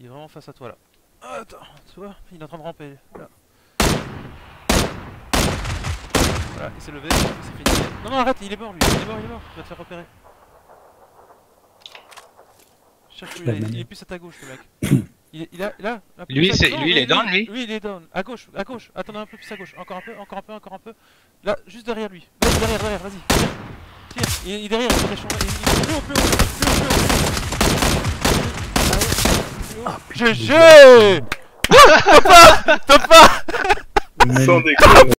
est vraiment face à toi là. Ah, attends, tu vois, il est en train de ramper là. Voilà, il s'est levé, il s'est fini. Non, non, arrête, il est mort lui, il est mort, il va te faire repérer. Cherche où il est plus à ta gauche le mec. Il est là, Lui, il est down, lui. Lui, il est down. À gauche. Attends un peu plus à gauche. Encore un peu. Là, juste derrière lui. Vas-y, derrière, vas-y. Tire. Il est derrière, il est plus haut. GG. Top pas. Sans déconner.